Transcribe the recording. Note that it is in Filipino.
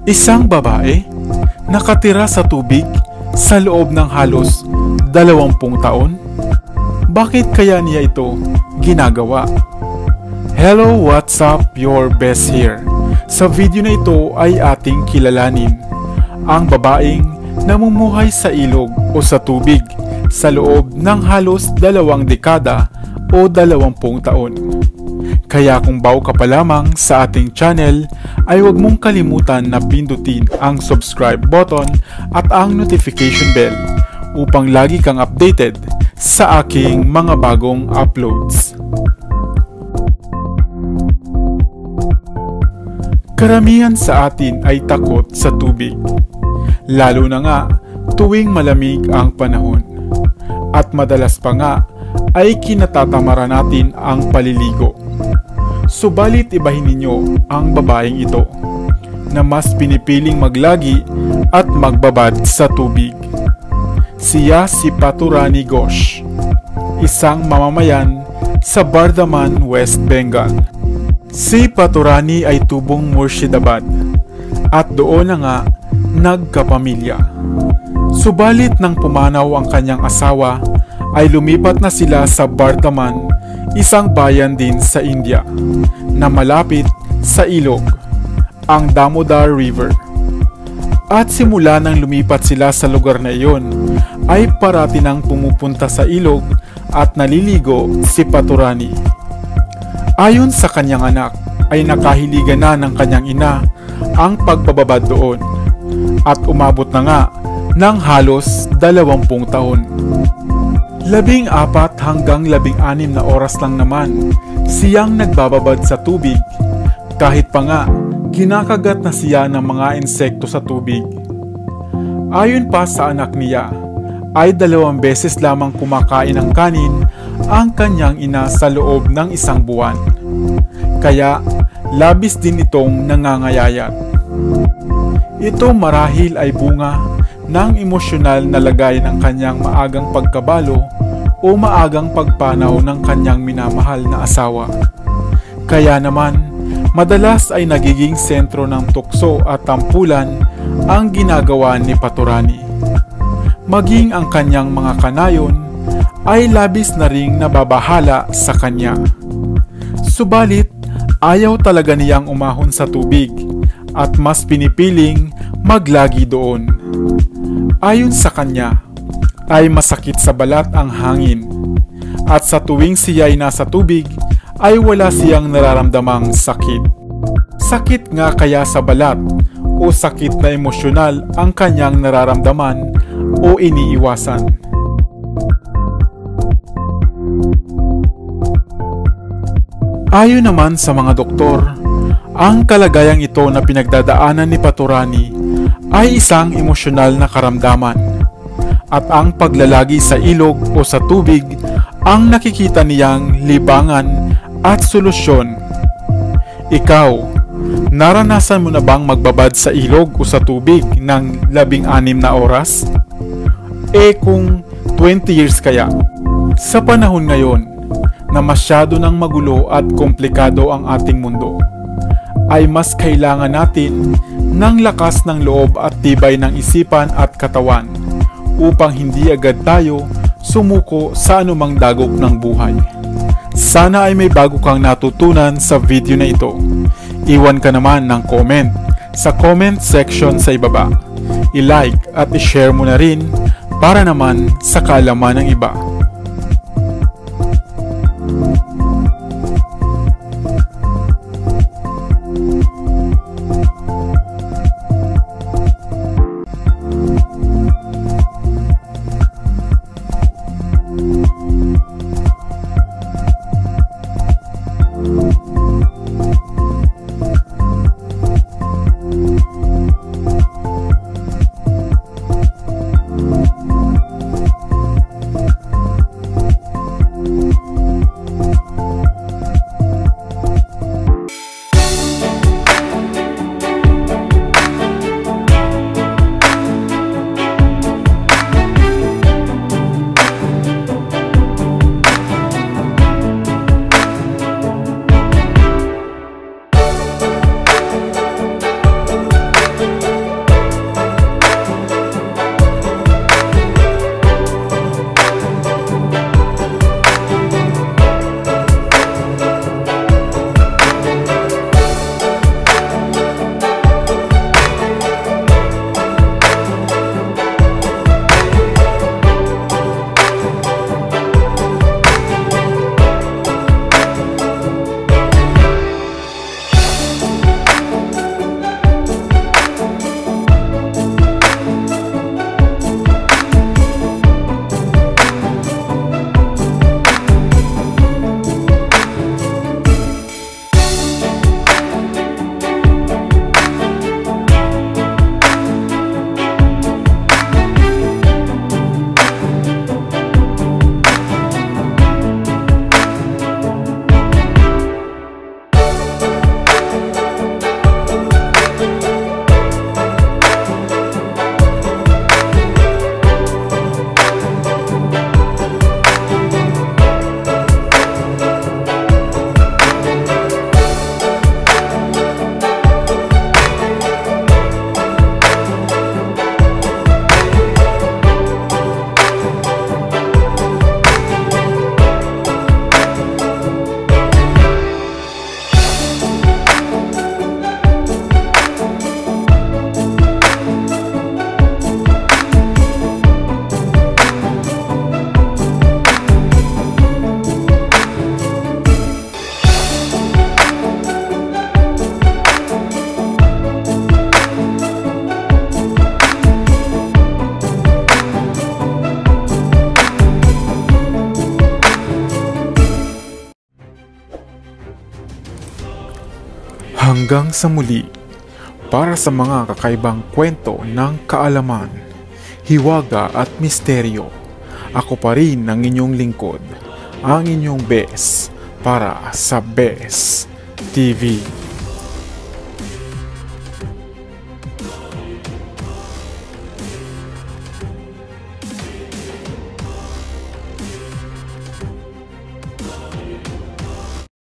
Isang babae nakatira sa tubig sa loob ng halos 20 taon? Bakit kaya niya ito ginagawa? Hello, what's up? Your best here. Sa video na ito ay ating kilalanin ang babaeng namumuhay sa ilog o sa tubig sa loob ng halos 2 dekada o 20 taon. Kaya kung bago ka pa lamang sa ating channel ay huwag mong kalimutan na pindutin ang subscribe button at ang notification bell upang lagi kang updated sa aking mga bagong uploads. Karamihan sa atin ay takot sa tubig, lalo na nga tuwing malamig ang panahon. At madalas pa nga ay kinatatamara natin ang paliligo. Subalit ibahin ninyo ang babaeng ito na mas pinipiling maglagi at magbabad sa tubig. Siya si Paturani Ghosh, isang mamamayan sa Bardhaman, West Bengal. Si Paturani ay tubong Murshidabad at doon na nga nagkapamilya. Subalit nang pumanaw ang kanyang asawa ay lumipat na sila sa Bardhaman, isang bayan din sa India na malapit sa ilog, ang Damodar River. At simula nang lumipat sila sa lugar na iyon ay parati nang pumupunta sa ilog at naliligo si Paturani. Ayon sa kanyang anak ay nakahiligan na ng kanyang ina ang pagbababad doon at umabot na nga ng halos 20 taon. 14 hanggang 16 na oras lang naman siyang nagbababad sa tubig, kahit pa nga kinakagat na siya ng mga insekto sa tubig. Ayon pa sa anak niya, ay 2 beses lamang kumakain ng kanin ang kanyang ina sa loob ng 1 buwan. Kaya labis din itong nangangayayat. Ito marahil ay bunga ng emosyonal na lagay ng kanyang maagang pagkabalo o maagang pagpanaw ng kanyang minamahal na asawa. Kaya naman, madalas ay nagiging sentro ng tukso at tampulan ang ginagawa ni Paturani. Maging ang kanyang mga kanayon ay labis na ring nababahala sa kanya. Subalit, ayaw talaga niyang umahon sa tubig at mas pinipiling maglagi doon. Ayon sa kanya, ay masakit sa balat ang hangin at sa tuwing siya ay nasa tubig ay wala siyang nararamdamang sakit. Sakit nga kaya sa balat o sakit na emosyonal ang kanyang nararamdaman o iniiwasan. Ayon naman sa mga doktor, ang kalagayang ito na pinagdadaanan ni Paturani ay isang emosyonal na karamdaman at ang paglalagi sa ilog o sa tubig ang nakikita niyang libangan at solusyon. Ikaw, naranasan mo na bang magbabad sa ilog o sa tubig ng 16 na oras? Kung 20 years kaya, sa panahon ngayon na masyado ng magulo at komplikado ang ating mundo, ay mas kailangan natin ng lakas ng loob at tibay ng isipan at katawan upang hindi agad tayo sumuko sa anumang dagok ng buhay. Sana ay may bago kang natutunan sa video na ito. Iwan ka naman ng comment sa comment section sa ibaba. I-like at i-share mo na rin para naman sa kaalaman ng iba. Hanggang sa muli, para sa mga kakaibang kwento ng kaalaman, hiwaga at misteryo, ako pa rin ang inyong lingkod, ang inyong Bes para sa Bes TV.